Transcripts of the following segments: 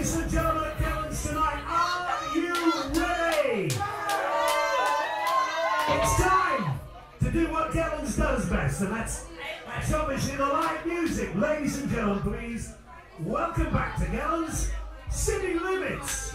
Ladies and gentlemen at Gellans tonight, are you ready? It's time to do what Gellans does best, and that's obviously the live music. Ladies and gentlemen, please welcome back to Gellans, City Limits.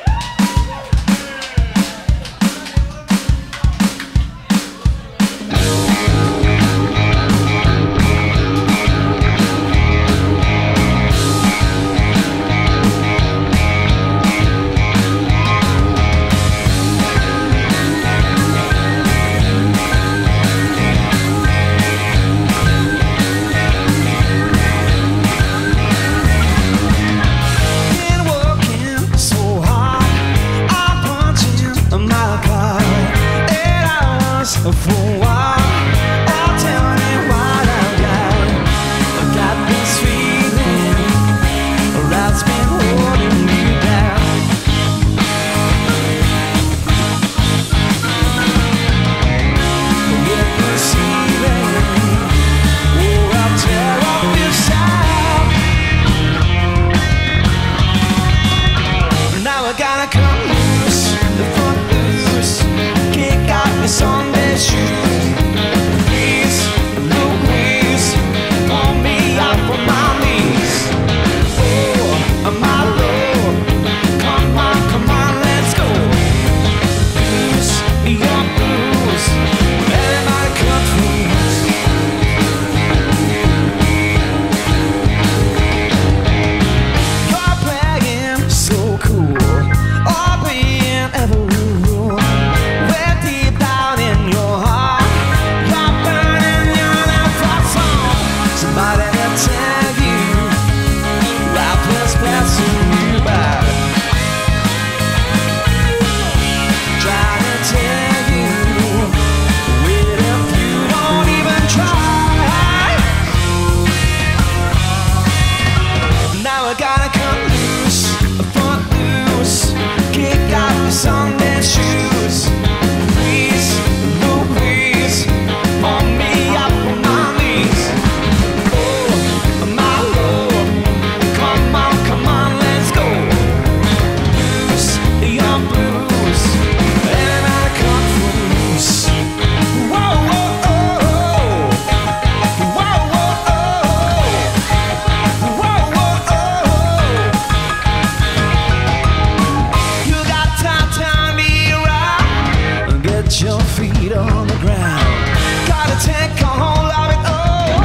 For a while, I'll tell me what I've got. I've got this feeling that's been holding me down. Forget the ceiling, or I'll tear up inside. Now I gotta come loose, the front loose, kick out the Sunday shoes. Please, Louise, pull me up on my knees. Oh, my Lord, come on, let's go. Blues, your blues, everybody cut loose. You're playing so cool, all being ever rule. We're deep down in your heart. You're burning your life for song. Somebody to tell you life is passing you by. Try to tell you, wait if you don't even try. Now I gotta come loose, front loose, kick out the Sunday shoes. Please, Louise, pull me up on my knees. Oh, my Lord, come on, let's go. Blues, your blues, everybody come loose. Whoa, whoa, oh, whoa, whoa, oh, whoa, whoa, oh. You got time, turn me around. Get your feet on the ground. Gotta take a hold of it all.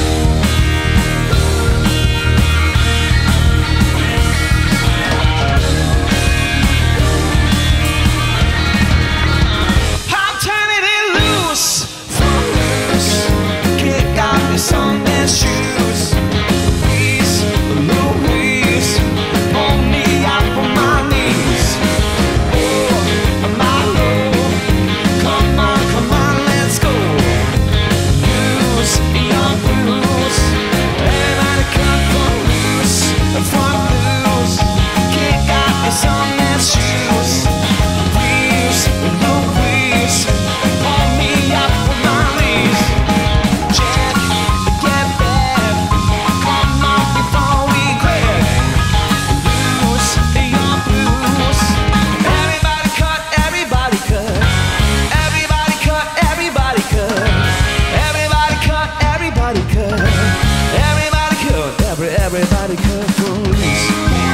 I'm turning it loose, from loose. Kick out the Sunday shoes. Please, Louise, pull me up on my knees. Oh, my Lord, come on, let's go. Blues, your blues, everybody cut loose, front loose, kick out the Sunday shoes. Please, Louise, pull me up on my knees. Check, get back, come on before we quit. Blues, your blues, everybody cut, everybody cut. Everybody cut, everybody cut. Everybody cut, everybody cut. Everybody cut, everybody cut for loose.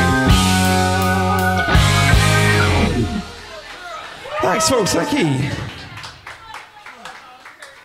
Thanks folks, thank you.